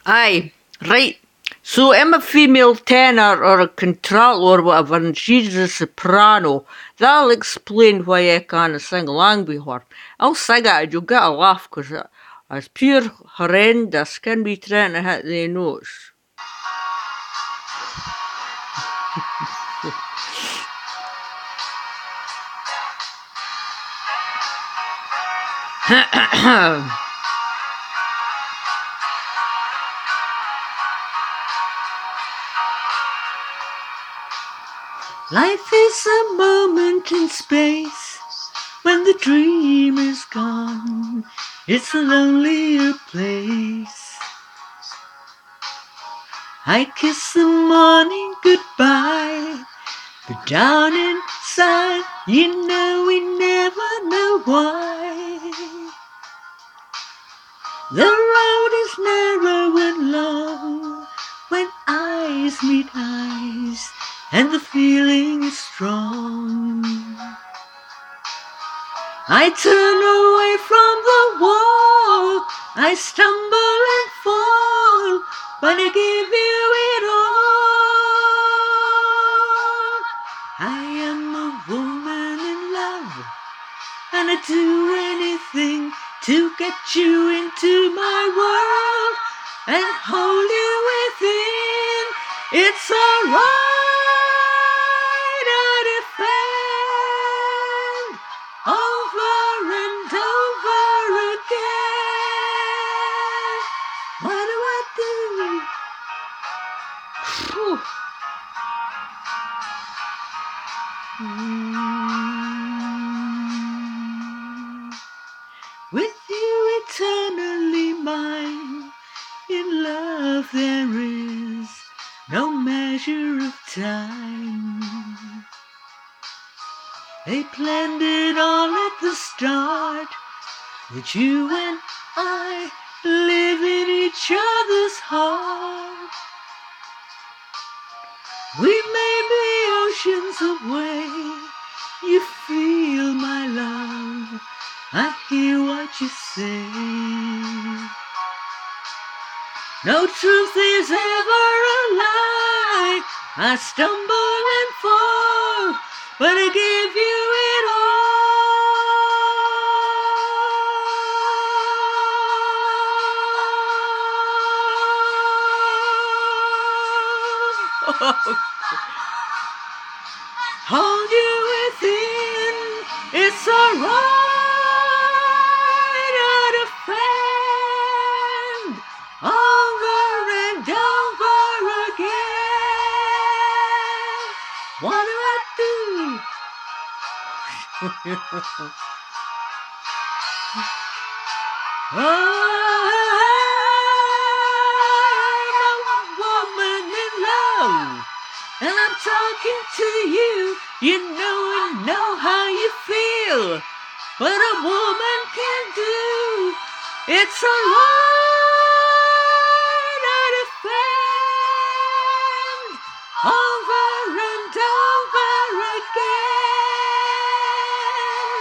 Aye, right. So I'm a female tenor or a contralto or whatever, and she's a soprano. That'll explain why I can't sing along with her. I'll sing it and you'll get a laugh because it's pure horrendous. Can be trying to hit the notes. Life is a moment in space when the dream is gone. It's a lonelier place. I kiss the morning goodbye, but down inside, you know we never know why. The road is narrow and long when eyes meet eyes, and the feeling is strong. I turn away from the wall, I stumble and fall, but I give you it all. I am a woman in love, and I'd do anything to get you into my world and hold you within. It's alright, I defend over and over again. What do I do? Whew. With you eternally mine, in love there is no measure of time. They planned it all at the start, that you and I live in each other's heart. We may be oceans away, you feel my love, I hear what you say. No truth is ever a lie, I stumble and fall, but I give you it all. Hold you within, it's alright, I defend over and over again. What do I do? I'm a woman in love, and I'm talking to you. You know how you feel. What a woman can do. It's alright, I defend over and over again.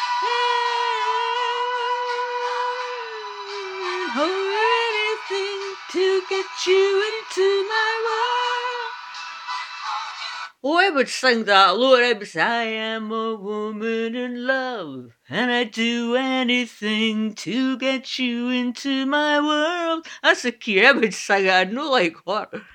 And hold anything to get you into my world. Oh, I would sing that, Lord. I would say, I am a woman in love, and I'd do anything to get you into my world. That's the key. I would sing it. I know like what.